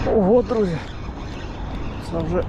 Ого, друзі, це вже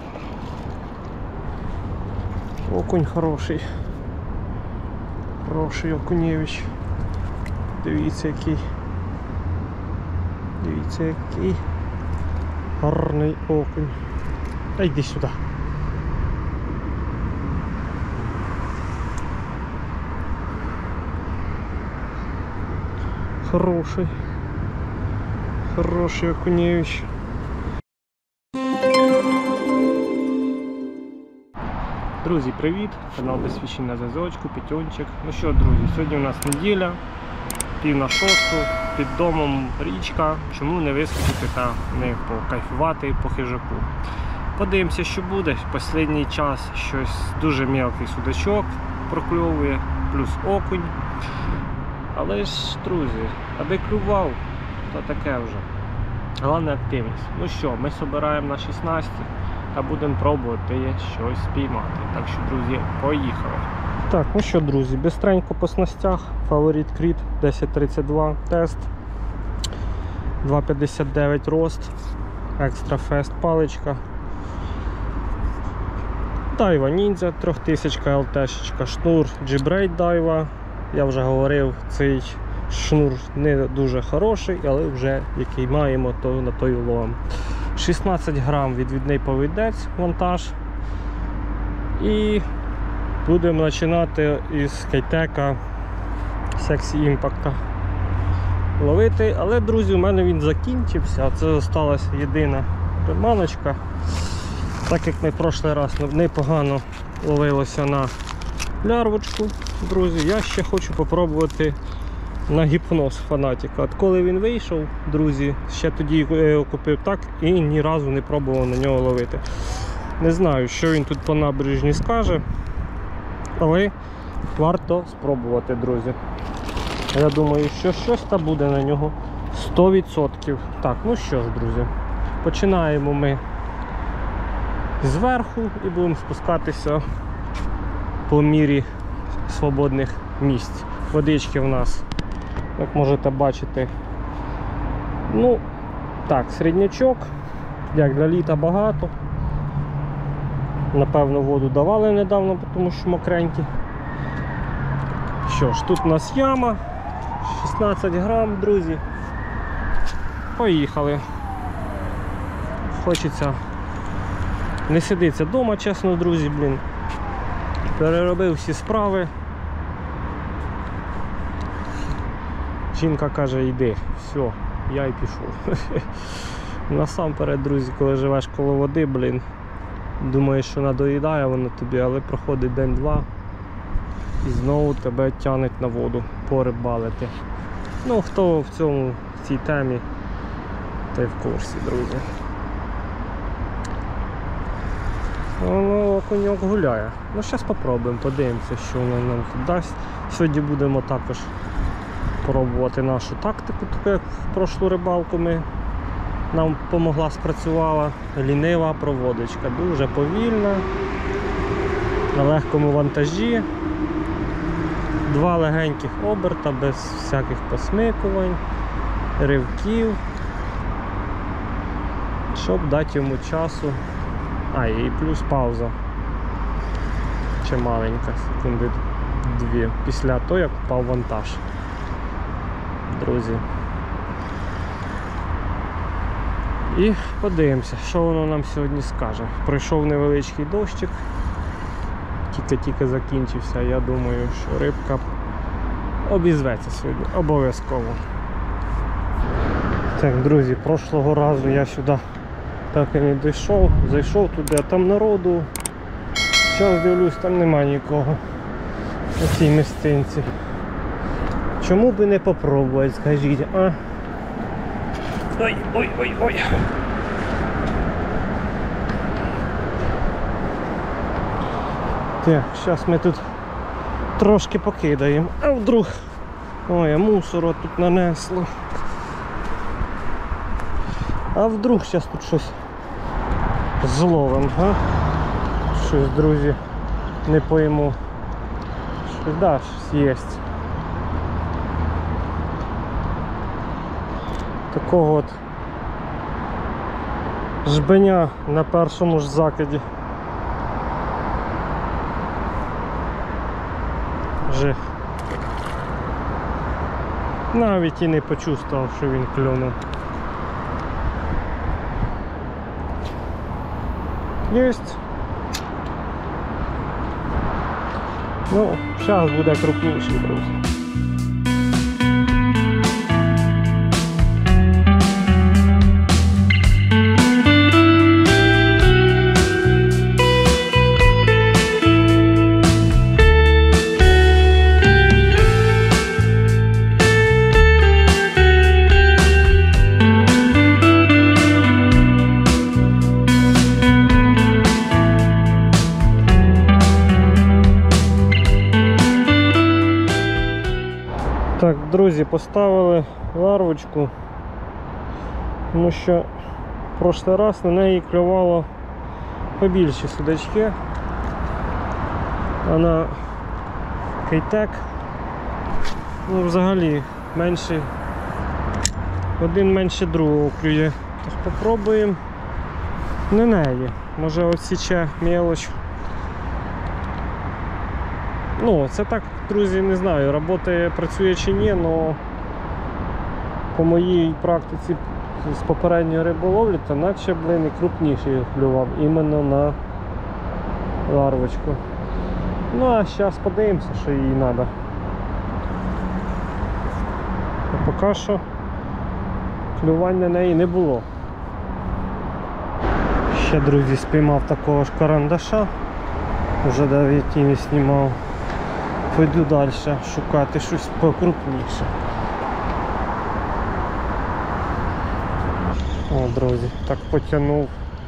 окунь хороший. Хороший окунєвич. Дивіться який. Дивіться який гарний окунь. Та йди сюди. Хороший. Хороший окунєвич. Друзі, привіт! Канал Досвідчений на зв'язочку, Петьончик. Ну що, друзі, сьогодні у нас неділя, 5:45, під домом річка. Чому не вискочити та не покайфувати по хижаку? Подивимося, що буде. В останній час щось дуже мелкий судачок прокльовує, плюс окунь. Але ж, друзі, аби клював, то таке вже. Головне активність. Ну що, ми збираємо на 16 та будемо пробувати щось спіймати. Так що, друзі, поїхали. Так, ну що, друзі, бистренько по снастях. Фаворит Кріт 1032 тест, 2,59 рост, екстра фест паличка, Дайва Ніндзя 3000 ЛТ-шечка, шнур G-Braid Дайва. Я вже говорив, цей шнур не дуже хороший, але вже який маємо, то на той ловимо. 16 грам відвідний повідець, вантаж. І будемо починати із Кейтека Sexy Impact ловити. Але, друзі, у мене він закінчився, це залишилась єдина приманочка. Так як ми в прошлий раз непогано ловилося на лярвочку, друзі, я ще хочу попробувати на гіпноз фанатика. От коли він вийшов, друзі, ще тоді я його купив так і ні разу не пробував на нього ловити. Не знаю, що він тут по набережні скаже, але варто спробувати, друзі. Я думаю, що щось там буде на нього 100%. Так, ну що ж, друзі, починаємо ми зверху і будемо спускатися по мірі свободних місць. Водички в нас, як можете бачити, ну, так, середнячок, як для літа багато. Напевно, воду давали недавно, тому що мокренькі. Що ж, тут у нас яма, 16 грам, друзі. Поїхали. Хочеться, не сидиться вдома, чесно, друзі, блін. Переробив всі справи. Жінка каже, йди, все, я й пішов. Насамперед, друзі, коли живеш коло води, блін, думаєш, що надоїдає воно тобі, але проходить день-два і знову тебе тянуть на воду порибалити. Ну, хто в цій темі, той в курсі, друзі. Воно окуньок гуляє. Ну, зараз спробуємо, подивимося, що воно нам дасть. Сьогодні будемо також пробувати нашу тактику, таку як в прошлу рибалку нам допомогла, спрацювала. Лінива проводочка, дуже повільна, на легкому вантажі, 2 легеньких оберта, без всяких посмикувань, ривків, щоб дати йому часу. І плюс пауза чималенька, секунди 2, після того, як впав вантаж. Друзі. І подивимося, що воно нам сьогодні скаже. Пройшов невеличкий дощик, тільки закінчився. Я думаю, що рибка обізветься сьогодні, обов'язково. Так, друзі, прошлого разу я сюди так і не дійшов, зайшов туди, а там народу. Зараз дивлюсь, там нема нікого на цій місцинці. Чому би не попробувати, скажіть, а? Ой. Так, зараз ми тут трошки покидаємо. А вдруг... Ой, мусору тут нанесло. А вдруг зараз тут щось зловимо, а? Щось, друзі, не пойму. Щось, да, щось є. Такого от Жбеня на першому ж закиді. Жих. Навіть і не почувствував, що він клюнув. Єсть. Ну, зараз буде крупніший, друзі. Так, друзі, поставили ларвочку, тому що в прошлий раз на неї клювало побільші судачки, а на кейтек ну, взагалі менше, один менше другого клює. Тож попробуємо на неї, може отсіче мелоч. Ну, це так, друзі, не знаю, працює чи ні, але по моїй практиці з попередньої риболовлі, то наче, блин, і крупніший клював іменно на ларвочку. Ну, а зараз подивимося, що їй треба. А поки що клювань на неї не було. Ще, друзі, спіймав такого ж карандаша, вже навіть і не знімав. Пойду далі шукати щось покрупніше. О, друзі, так потягнув.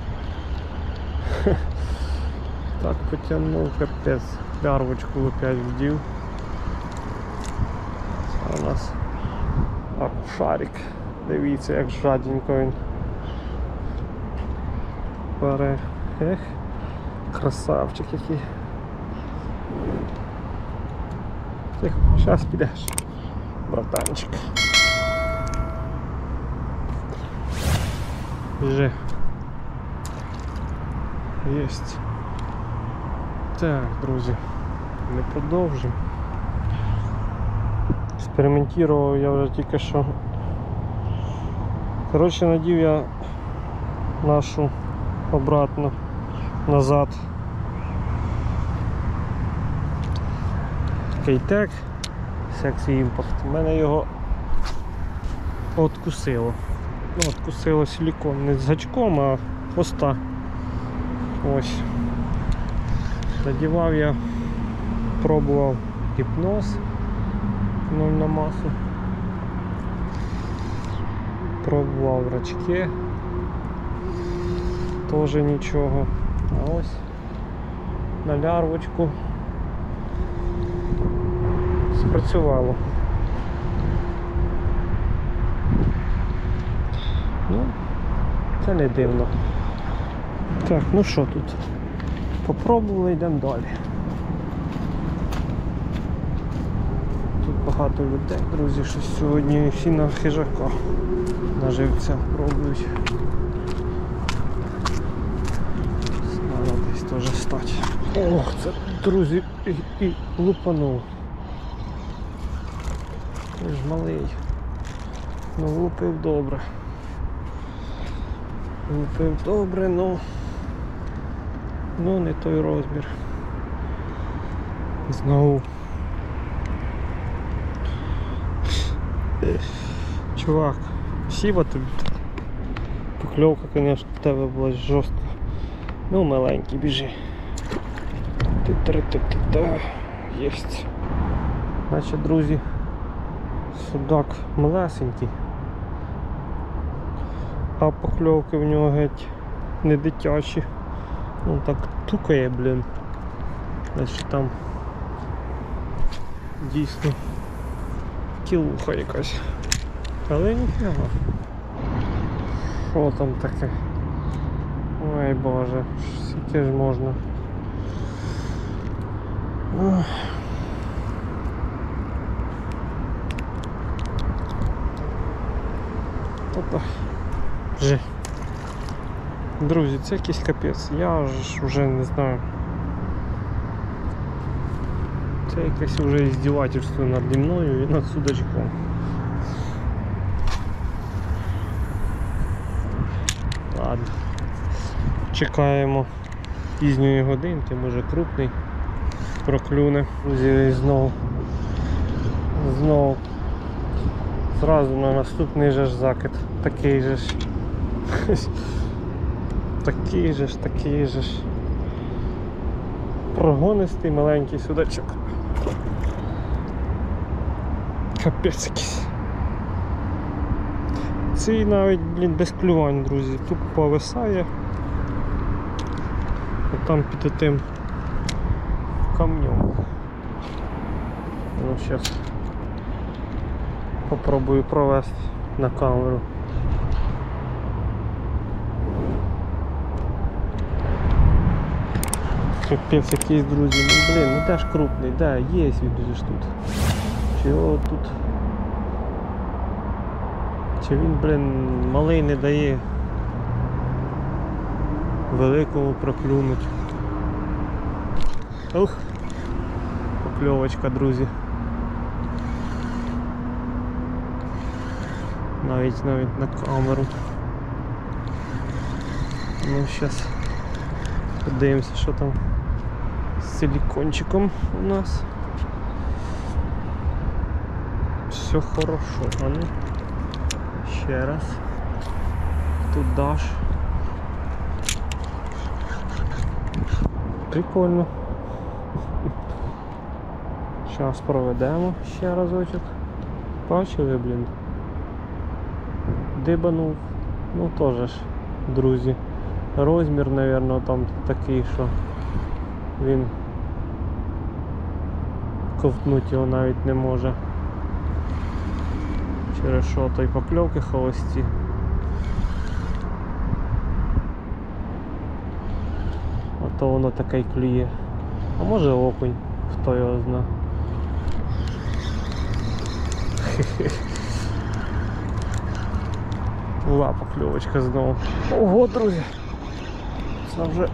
Так потягнув, капець. Лярвочку опять вдів. А у нас акушарик. Дивіться, як жаденько він бере. Ех, красавчик який. Тихо, зараз підеш, братанчик. Біжи. Єсть. Так, друзі, ми продовжимо. Експериментував я вже тільки що. Коротше, надів я нашу обратно назад. Кейтек Sexy Impact. У мене його откусило. Ну, откусило силікон, не з гачком, а хвоста. Ось. Надівав я, пробував гіпноз 0 на масу. Пробував рачки. Теж нічого. А ось на лярвочку спрацювало. Ну, це не дивно. Так, ну що тут? Попробували, йдемо далі. Тут багато людей, друзі, що сьогодні всі на хижака, на живця пробують. Треба десь теж стати. Ох, це, друзі, і лупанув. Ти ж малий. Ну, лупив добре. Лупив добре, ну не той розмір. Знову. Чувак, сіба тобі. Покльовка, звісно, в тебе була жорстка. Ну, маленький, біжи. Ти-ти-ти-ти-та. Єсть. Значить, друзі, судак малесенький. А покльовки в нього геть не дитячі. Ну так тукає, блін. Значить там дійсно кілуха якась. Але ніфіга. Що там таке? Ой боже, скільки ж можна. Ох. Опа. Вже. Друзі, це якийсь капець, я ж вже не знаю. Це якесь вже іздівательство над мною і над судачком. Ладно. Чекаємо пізньої годинки, може крупний проклюне. Друзі, знову зразу на наступний же ж закид. Такий же ж. Такий же ж. Прогонистий маленький судачок. Капець якийсь. Цей навіть, блін, без клювань, друзі. Тут повисає. А там під тим камнем. Ну, зараз попробую провести на камеру. Капець якийсь, друзі. Ну, блін, ну теж крупний, да, є він ж тут. Чи його тут... Чи він, блін, малий не дає великому проклюнуть. Ух, покльовочка, друзі. Навіть на камеру. Ну, зараз подивимося, що там з силікончиком у нас. Все хорошо, а ну. Ще раз. Тут даш. Прикольно. Зараз проведемо ще разочок. Бачили, блін? Дибанув. Ну теж ж, друзі. Розмір, мабуть, там такий, що він ковтнути його навіть не може. Через що той покльовки холості. А то воно таке й клює. А може окунь, хто його знає. Була покльовочка знову. Ого, друзі! Це вже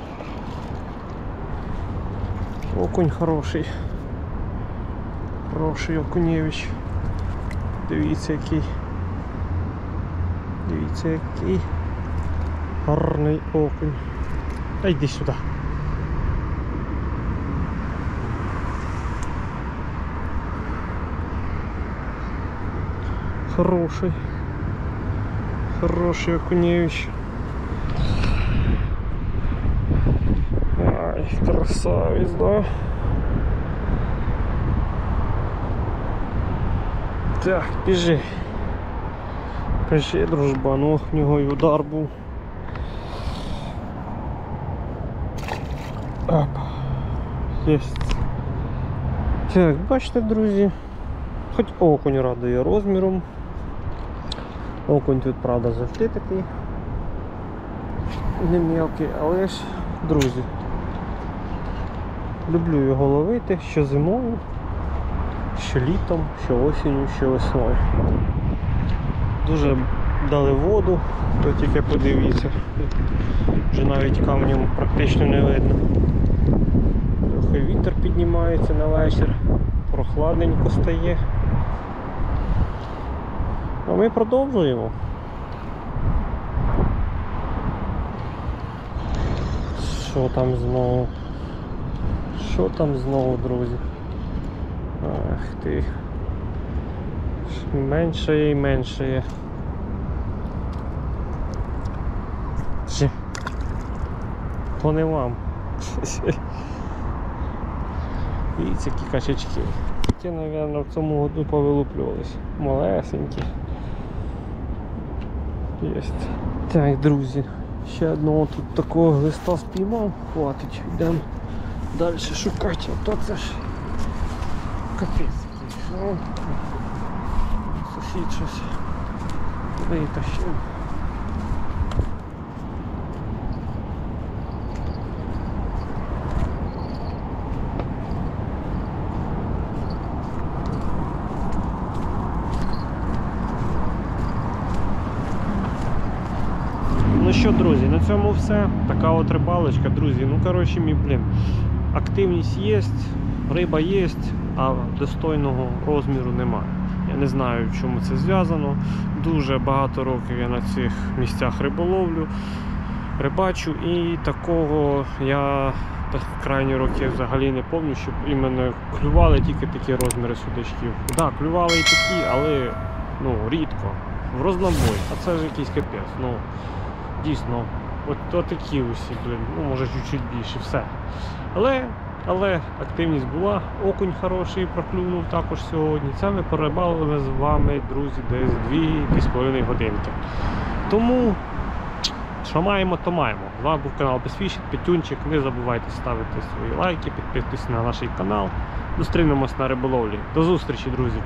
окунь хороший. Хороший окунєвич. Дивіться який. Дивіться який гарний окунь. Та йди сюди. Хороший. Хороший окуневич. Ай, красавец, да? Так, біжи. Біжи, дружбан, ох, в нього й удар був. Оп. Єсть. Так, бачите, друзі, хоч окунь радує розміром. Окунь тут, правда, завжди такий не мелкий, але ж, друзі, люблю його ловити що зимою, що літом, що осінню, що весною. Дуже дали воду, то тільки подивіться, вже навіть камнем практично не видно. Трохи вітер піднімається на вечір, прохладненько стає. А ми продовжуємо. Що там знову? Що там знову, друзі? Ах ти. Меншає і меншає. Ще. То не вам. Дивіться, які качечки. Ті, мабуть, в цьому году повилуплювались. Малесенькі. Єсть. Так, друзі, ще одного тут такого глиста спіймав, хватить, йдемо далі шукати, а то це ж капець. Ну, сусід щось витащив. Ну що, друзі, на цьому все. Така от рибалочка, друзі. Ну, коротше, активність є, риба є, а достойного розміру немає. Я не знаю, в чому це зв'язано. Дуже багато років я на цих місцях риболовлю, рибачу, і такого я крайні роки взагалі не пам'ятаю, щоб іменно клювали тільки такі розміри судачків. Так, да, клювали і такі, але рідко. В рознобой, а це ж якийсь капець. Дійсно, от такі усі, може чуть-чуть більше, все. Але активність була, окунь хороший проклюнув також сьогодні. Це ми порибалили з вами, друзі, десь 2-2,5 годинки. Тому, що маємо, то маємо. З вами був канал Безфішінг, Петюнчик. Не забувайте ставити свої лайки, підписуйтесь на наш канал. Зустрінемось на риболовлі. До зустрічі, друзі!